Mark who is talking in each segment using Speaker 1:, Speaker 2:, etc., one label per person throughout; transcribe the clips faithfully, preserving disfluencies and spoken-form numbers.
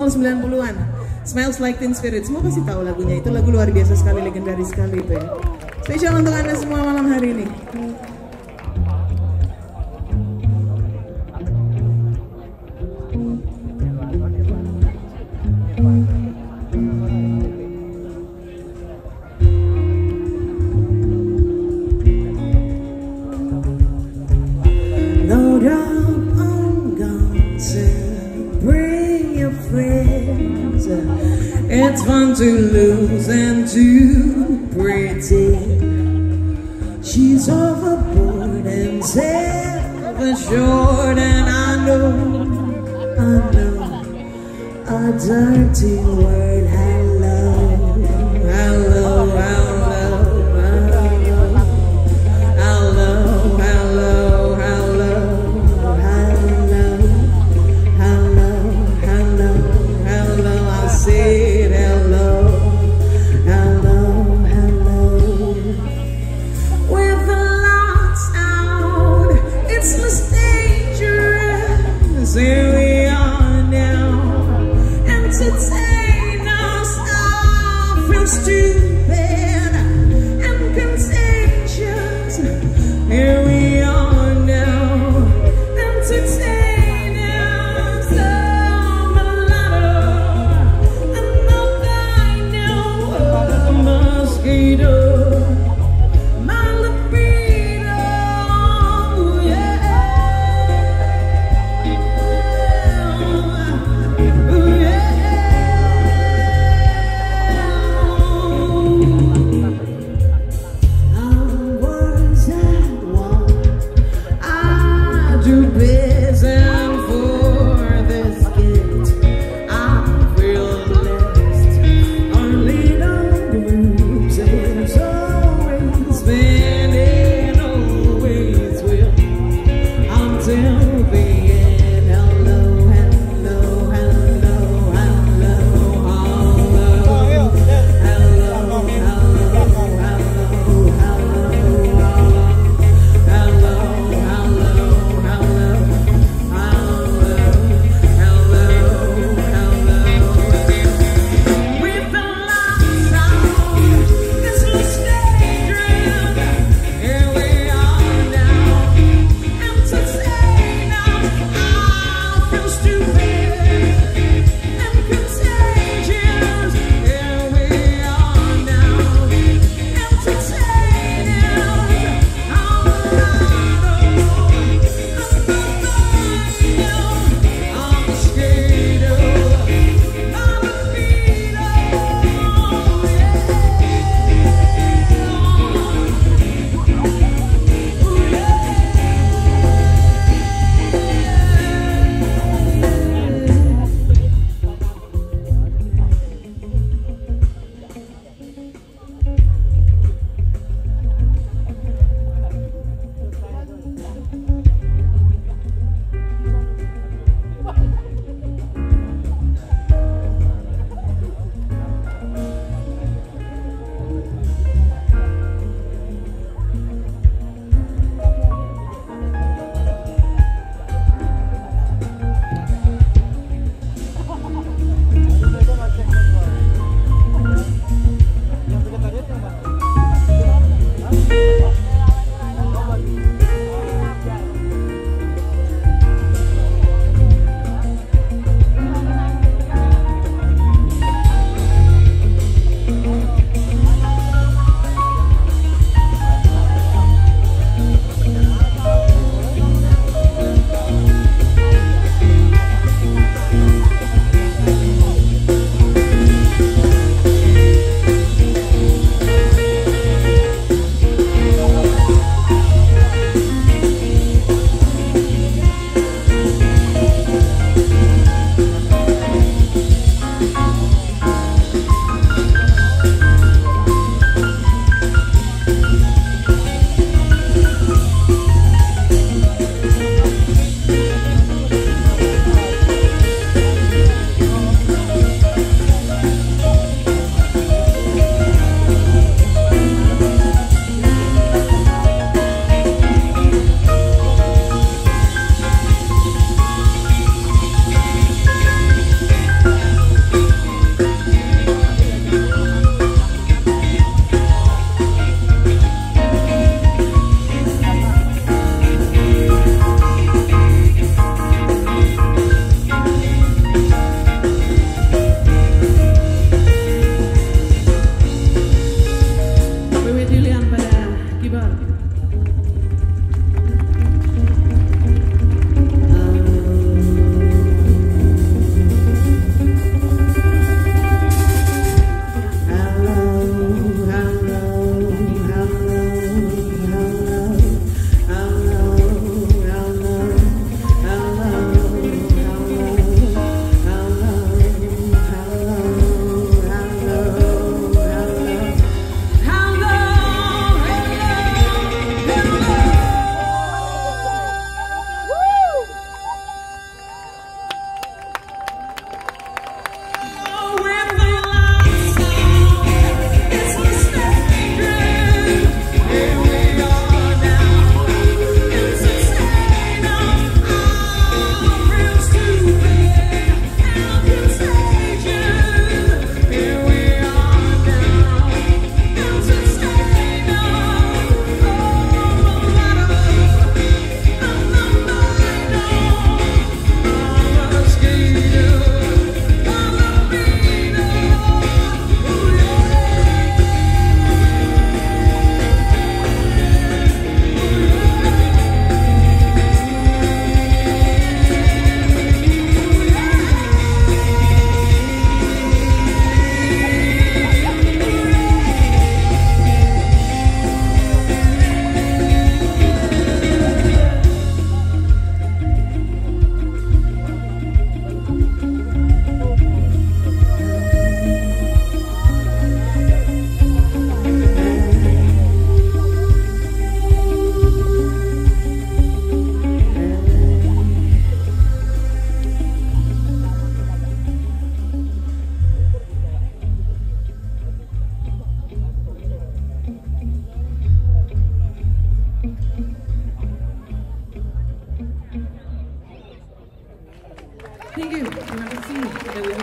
Speaker 1: sembilan puluhan, Smells Like Teen Spirit. Semua pasti tahu lagunya. Itu lagu luar biasa sekali, legendaris sekali itu ya. Spesial untuk Anda semua malam hari ini.
Speaker 2: Load up on guns and bring your friends. It's fun to lose and to pretend. She's overboard and self-assured, and I know, I know a dirty word. Hello, hello, hello. Here we are now, entertain us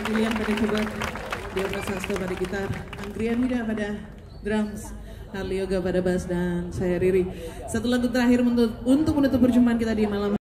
Speaker 1: William pada keyboard, Dio Prasasto pada gitar, Anggrian Hida pada drums, Harley Yoga pada bass, dan saya Riri. Satu lagu terakhir untuk, untuk menutup perjumpaan kita di malam